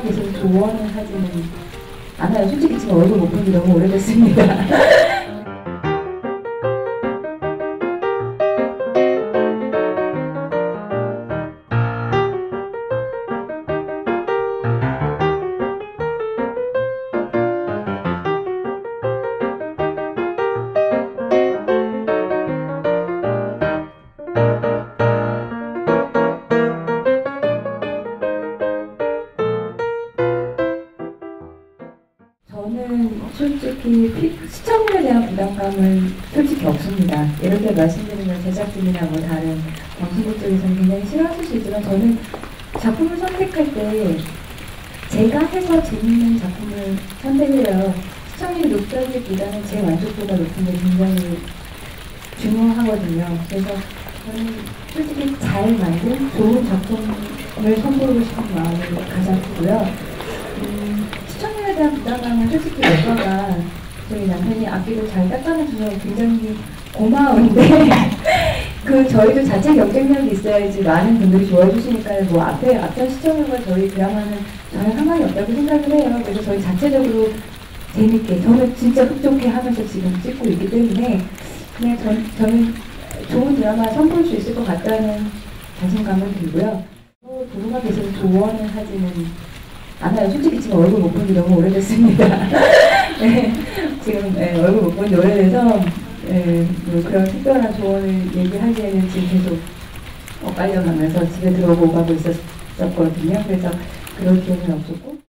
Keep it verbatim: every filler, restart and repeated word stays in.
도로가 계속 조언을 하지는 않아요. 솔직히 지금 얼굴 못 본 지 너무 오래됐습니다. 저는 솔직히 시청률에 대한 부담감은 솔직히 없습니다. 이렇게 말씀드리면 제작진이나 뭐 다른 방송국 쪽에서는 굉장히 싫어하실 수 있지만 저는 작품을 선택할 때 제가 해서 재밌는 작품을 선택을 해요. 시청률이 높다기보다는 제 만족도가 높은 게 굉장히 중요하거든요. 그래서 저는 솔직히 잘 만든 좋은 작품을 선보이고 싶은 마음이 가장 크고요. 음, 시청률에 대한 부담감은 솔직히 여자가 저희 남편이 악기를 잘 닦아내줘서 굉장히 고마운데 그 저희도 자체 경쟁력이 있어야지 많은 분들이 좋아해 주시니까 뭐 앞에 앞전 시청률과 저희 드라마는 전혀 상관이 없다고 생각을 해요. 그래서 저희 자체적으로 재밌게 저는 진짜 흡족해 하면서 지금 찍고 있기 때문에 그냥 전, 저는 좋은 드라마 선보일 수 있을 것 같다는 자신감은 들고요. 또 도로가 계속 조언을 하지는 않아요. 솔직히 지금 얼굴 못 본 지 너무 오래됐습니다. 네, 지금 네, 얼굴 못 본 지 오래돼서 네, 뭐 그런 특별한 조언을 얘기하기에는 지금 계속 엇갈려가면서 집에 들어오고 가고 있었거든요. 그래서 그럴 기회는 없었고